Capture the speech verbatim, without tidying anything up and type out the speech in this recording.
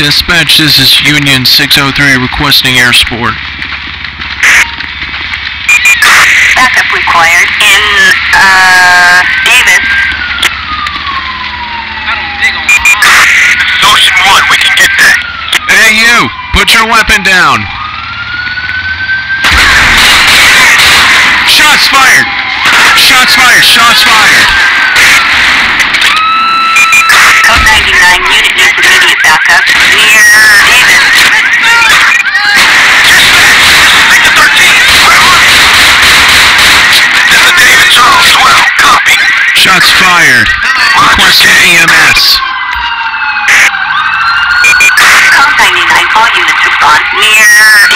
Dispatch, this is Union six oh three requesting air support. Backup required in, uh, Davis. I don't dig on my This is Ocean one, we can get that. Hey you! Put your weapon down! Shots fired! Shots fired! Shots fired! Code ninety-nine, unit needs immediate backup near Davis. Take the thirteen, we're on it. This is David Charles, twelve, copy. Shots fired. Requesting E M S. Code ninety-nine, all units respond near